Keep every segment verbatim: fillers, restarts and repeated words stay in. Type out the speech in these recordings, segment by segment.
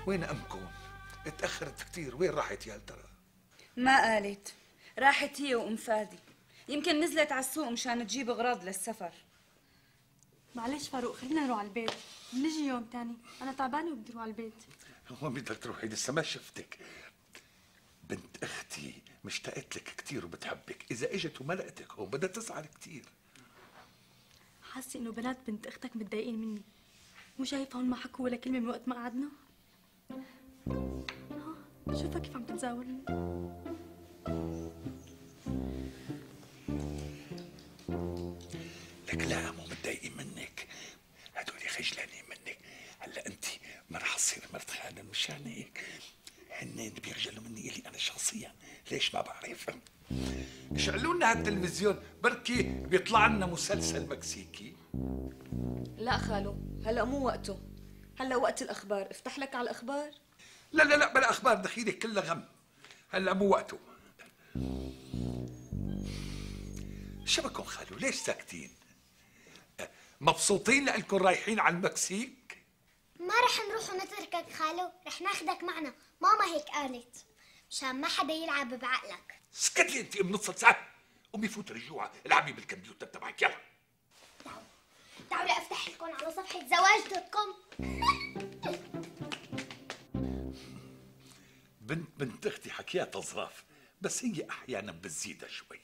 وين امكم؟ اتاخرت كثير، وين راحت يا ترى؟ ما قالت، راحت هي وام فادي، يمكن نزلت على السوق مشان تجيب اغراض للسفر. معلش فاروق، خلينا نروح على البيت، بنجي يوم تاني، انا تعبانه وبدي اروح على البيت. هو بدك تروحي؟ لسه ما شفتك. بنت اختي مشتاقت لك كثير وبتحبك، اذا اجت وما لقيتك هون بدها تزعل كثير. حاسه انه بنات بنت اختك متضايقين مني، مو شايف هون ما حكوا ولا كلمه من وقت ما قعدنا؟ ها شوفها كيف عم تتزاولني. لك لا، مو متضايقين منك، هدول خجلانين منك. هلا انت ما رح تصير مرت خالد مشان هيك هن بيخجلوا مني الي انا شخصيا. ليش ما بعرف؟ شعلوا لنا هالتلفزيون، بركي بيطلع لنا مسلسل مكسيكي. لا خالو، هلا مو وقته، هلا وقت الاخبار. افتح لك على الاخبار. لا لا لا بلا اخبار، دخيلك كلها غم، هلا مو وقته. شبكم خالو؟ ليش ساكتين؟ مبسوطين لانكم رايحين على المكسيك؟ ما رح نروح ونتركك خالو، رح ناخدك معنا، ماما هيك قالت، مشان ما حدا يلعب بعقلك. سكتي انت ام نص ساعه، قومي فوت رجوعه، العبي بالكمبيوتر تبعك يلا. تعالوا افتح لكم على صفحه زواجتكم. بنت بنت اختي حكياتها ظراف، بس هي احيانا بتزيدها شوي.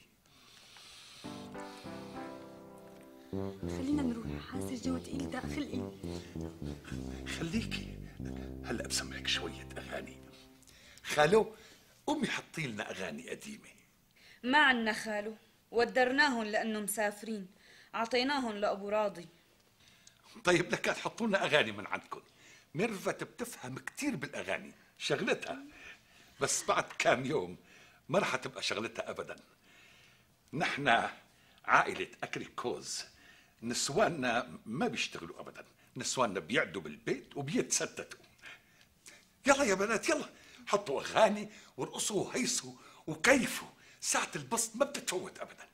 خلينا نروح، حاسه الجو تقيل داق خلقي. خليكي، هلا بسمعك شويه اغاني. خالو قومي حطي لنا اغاني قديمه. ما عنا خالو، ودرناهم لانه مسافرين، عطيناهم لابو راضي. طيب لك تحطوا لنا اغاني من عندكم. ميرفت بتفهم كثير بالاغاني، شغلتها، بس بعد كام يوم ما رح تبقى شغلتها ابدا. نحن عائله اكريكوز، نسواننا ما بيشتغلوا ابدا، نسواننا بيقعدوا بالبيت وبيتستتوا. يلا يا بنات يلا، حطوا اغاني وارقصوا وهيصوا وكيفوا، ساعة البسط ما بتتفوت ابدا.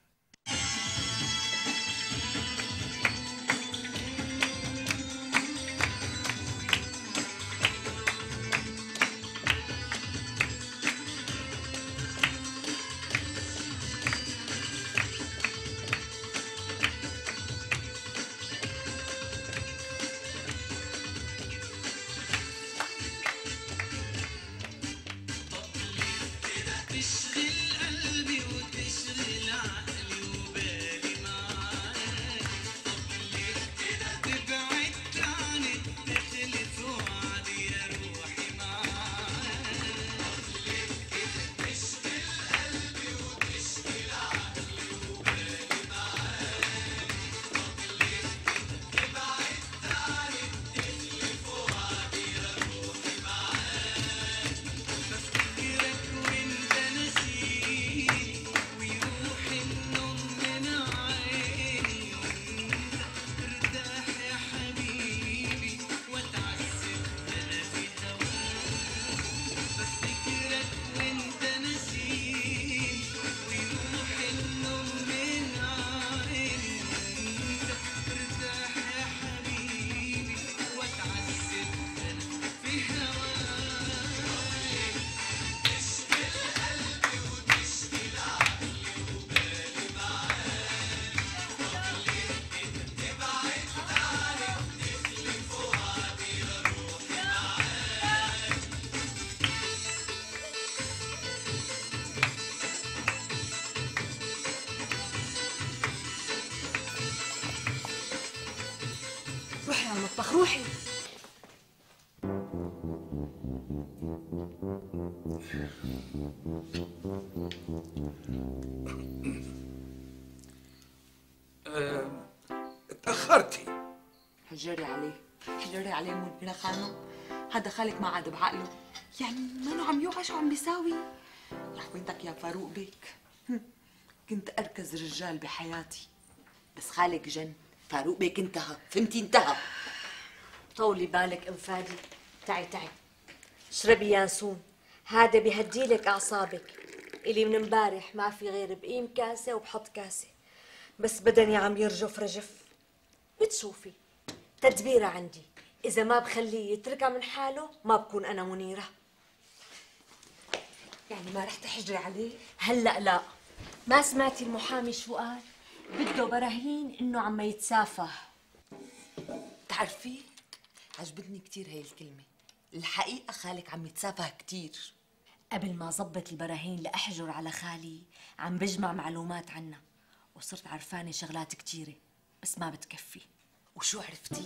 روحي على المطبخ روحي. أه، تأخرتي. حجري عليه، حجري عليه منيرة خانم، هذا خالك ما عاد بعقله، يعني مانو عم يوعى شو عم بيساوي؟ يا حوينتك يا فاروق بيك، كنت أركز رجال بحياتي، بس خالك جن، فاروق بيك انتهى، فهمتي انتهى. طولي بالك ام فادي، تعي تعي اشربي يانسون، هذا بيهديلك اعصابك. الي من امبارح ما في غير بقيم كاسه وبحط كاسه، بس بدني عم يرجف رجف. بتشوفي تدبيره عندي، إذا ما بخليه يتركها من حاله ما بكون أنا منيرة. يعني ما رح تحجري عليه؟ هلأ لا. ما سمعتي المحامي شو قال؟ بده براهين إنه عم يتسافه. بتعرفي عجبتني كتير هاي الكلمة، الحقيقة خالك عم يتسافه كتير. قبل ما زبط البراهين لأحجر على خالي عم بجمع معلومات عنه، وصرت عرفانة شغلات كتيرة بس ما بتكفي. وشو عرفتي؟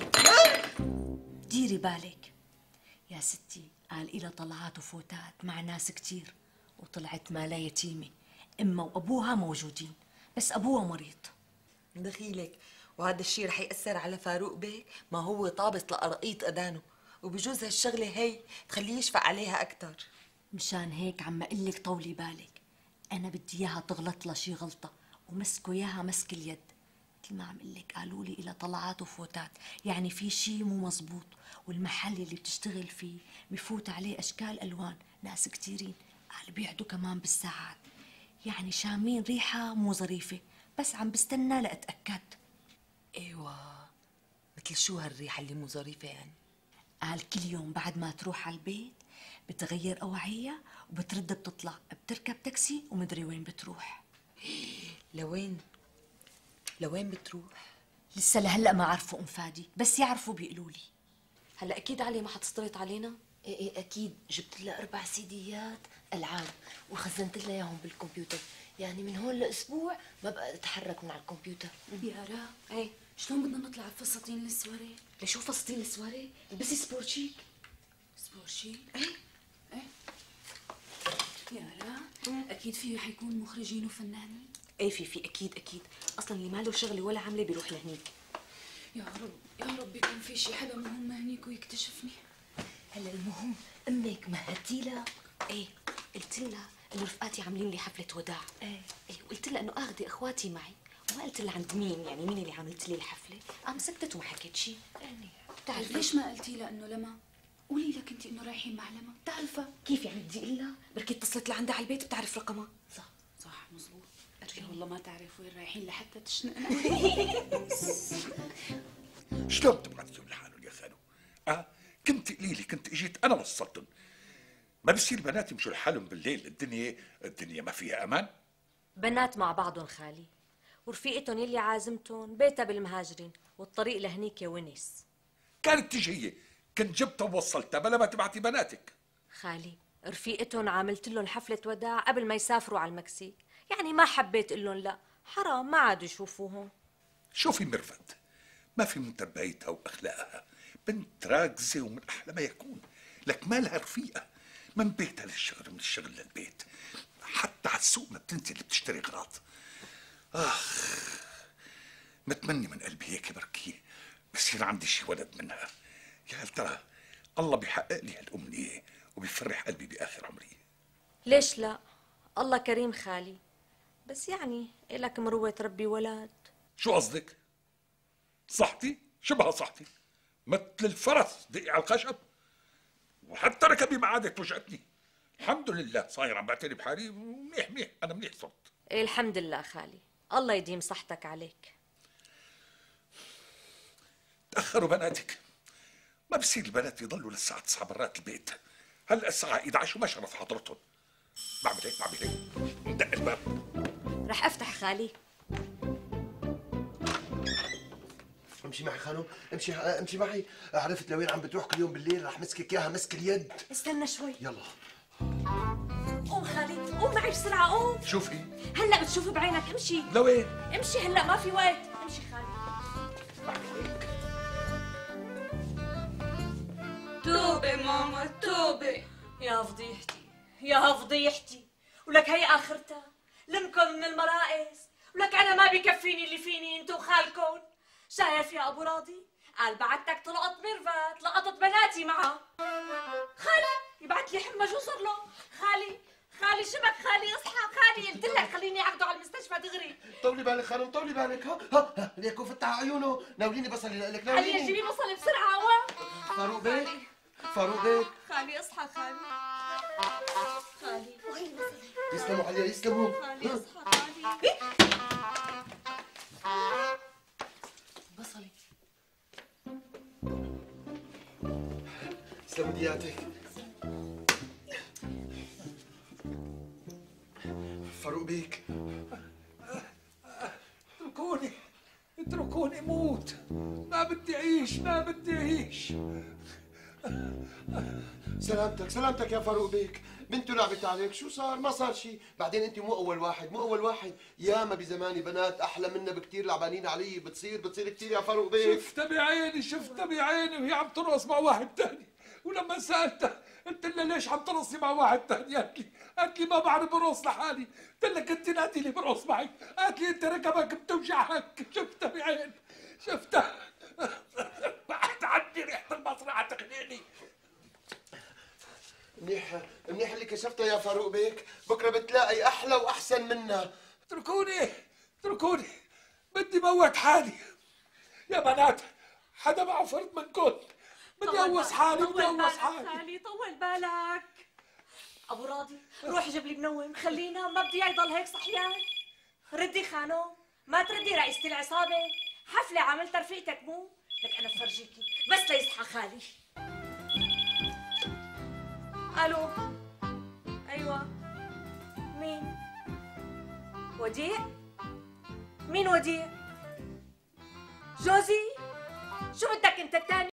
ديري بالك يا ستي، قال إلها طلعات وفوتات مع ناس كتير، وطلعت مالها يتيمة، أمها وأبوها موجودين بس أبوها مريض. دخيلك، وهذا الشيء رح يأثر على فاروق بيك، ما هو طابس لقرقيط أدانه، وبجوز هالشغلة هي تخليه يشفق عليها أكتر. مشان هيك عم أقلك طولي بالك، أنا بدي إياها تغلط لها شي غلطة ومسكوا إياها مسك اليد. مثل ما عم قلك قالوا لي إلها طلعات وفوتات، يعني في شي مو مزبوط، والمحل اللي بتشتغل فيه بفوت عليه أشكال ألوان ناس كتيرين، قال بيعدوا كمان بالساعات، يعني شامين ريحة مو ظريفة، بس عم بستنى لأتأكد. ايوه، مثل شو هالريحة اللي مو ظريفة يعني؟ قال كل يوم بعد ما تروح على البيت بتغير أواعيها وبترد بتطلع بتركب تاكسي ومدري وين بتروح. لوين؟ لوين بتروح؟ لسه لهلا ما عرفوا ام فادي، بس يعرفوا بيقولوا لي. هلا اكيد علي ما حتستريط علينا. ايه ايه اكيد، جبت لها اربع سيديات العاب وخزنت لها اياهم بالكمبيوتر، يعني من هون لاسبوع ما بقى اتحرك من على الكمبيوتر. يا آلاء، ايه شلون بدنا نطلع بفساتين السواري؟ لشو فساتين السواري؟ البسي سبورت شيك. سبورت شيك؟ ايه ايه يا آلاء، اكيد فيه حيكون مخرجين وفنانين. ايه في في اكيد اكيد، اصلا اللي ماله شغله ولا عامله بيروح لهنيك. يا رب يا رب يكون في شي حدا مهم هنيك ويكتشفني. هلا المهم امك مهدتي لها؟ ايه قلت لها انه رفقاتي عاملين لي حفله وداع. ايه ايه وقلت لها انه اخذي اخواتي معي، وما قلت لها عند مين، يعني مين اللي عملت لي الحفله. قام سكتت وما حكيت شيء. يعني بتعرفي ليش ما قلتي لها انه لما؟ قولي لها كنتي انه رايحين مع لما، بتعرفها. كيف يعني بدي اقول لها؟ بركي اتصلت لعندها على البيت بتعرف رقمها. صح صح مزبوط. أرجع والله ما تعرف وين رايحين لحتى تشنقنا. شلون تبعتهم لحالهم يا خالو؟ اه كنت قليلي، كنت اجيت انا وصلتهم. ما بصير بنات يمشوا لحالهم بالليل، الدنيا الدنيا ما فيها امان. بنات مع بعضهم خالي، ورفيقتهم يلي عازمتهم بيتها بالمهاجرين، والطريق لهنيك يا ونس. كانت تجي هي، كنت جبتها ووصلتها بلا ما تبعتي بناتك. خالي رفيقتهم عاملت لهم حفلة وداع قبل ما يسافروا على المكسيك، يعني ما حبيت اقول لهم لا، حرام ما عادوا يشوفوهم. شوفي مرفت، ما في من تربيتها واخلاقها، بنت راكزه ومن احلى ما يكون، لك ما لها رفيقه، من بيتها للشغل ومن الشغل للبيت، حتى على السوق ما بتنزل بتشتري اغراض. اخ متمني من قلبي هيك بركي بصير عندي شي ولد منها. يا هل ترى الله بيحقق لي هالامنيه وبيفرح قلبي باخر عمري. ليش لا؟ الله كريم خالي، بس يعني إلك مروة ربي ولد. شو قصدك؟ صحتي شبه صحتي، مثل الفرس دقي على الخشب، وحتى ركبي ما عادت توجعتني. الحمد لله صاير عم بعتني بحالي ومنيح منيح، انا منيح صرت. إيه الحمد لله خالي، الله يديم صحتك عليك. تأخروا بناتك، ما بصير البنات يضلوا للساعة تسعة برات البيت، هلا الساعة إحدى عشر وما شرف حضرتهم. بعمل هيك بعمل هيك ندق الباب. رح أفتح خالي. امشي معي خانم، امشي امشي معي، عرفت لوين عم بتروح كل يوم بالليل رح مسكك اياها مسك اليد. استنى شوي. يلا قوم خالي، قوم معي بسرعة قوم. شوفي هلا بتشوف بعينك، امشي. لوين؟ امشي هلا ما في وقت، امشي خالي. بعمل هيك. توبة ماما توبة. يا فضيحتي يا فضيحتي، ولك هي اخرتها لمكم من المرائس، ولك انا ما بكفيني اللي فيني انت وخالكم. شايف يا ابو راضي؟ قال بعتك تلقط ميرفت، لقطت بناتي معها. خالي يبعت لي حمى شو صار له؟ خالي خالي شبك خالي اصحى خالي، قلت لك خليني اخده على المستشفى دغري. طولي بالك خانم طولي بالك. ها ها, ها. ليكو فتح عيونه، ناوليني بصلي لك خلي ناوليني. جيبي بصل بسرعه. هو فاروق بيك فاروق بيك خالي اصحى خالي خالي يسلموا عليها يسلموا. خالي اصحى خالي. بصلي تسلم ودياتك. فاروق بيك، اتركوني اتركوني موت، ما بدي اعيش ما بدي اعيش. سلامتك سلامتك يا فاروق بيك. بنته لعبت عليك، شو صار؟ ما صار شيء. بعدين انت مو اول واحد مو اول واحد، ياما بزماني بنات احلى منا بكثير لعبانين علي. بتصير بتصير كثير يا فاروق بيك. شفتها بعيني شفتها بعيني وهي عم ترقص مع واحد ثاني، ولما سالتها قلت لها ليش عم ترقصي مع واحد ثاني؟ قالت لي قالت لي ما بعرف برقص لحالي. قلت لها كنت نادي لي برقص معي. قالت لي انت ركبك بتوجعك. شفتها بعيني شفتها. بعد عني ريحه المسرح تخليني. منيح منيح اللي كشفتها يا فاروق بيك، بكره بتلاقي احلى واحسن منها. اتركوني اتركوني بدي موت حالي يا بنات. حدا معه فرد منكم؟ بدي اوس حالي بدي اوس حالي. خالي طول بالك. ابو راضي روح جيب لي منوم، خلينا ما بدي اياه يضل هيك صحيان. ردي خانو، ما تردي رئيسة العصابة، حفلة عملت رفيقتك مو؟ لك انا بفرجيكي بس ليصحى خالي. الو ايوه مين؟ وديع؟ مين وديع؟ جوزي؟ شو بدك انت التاني؟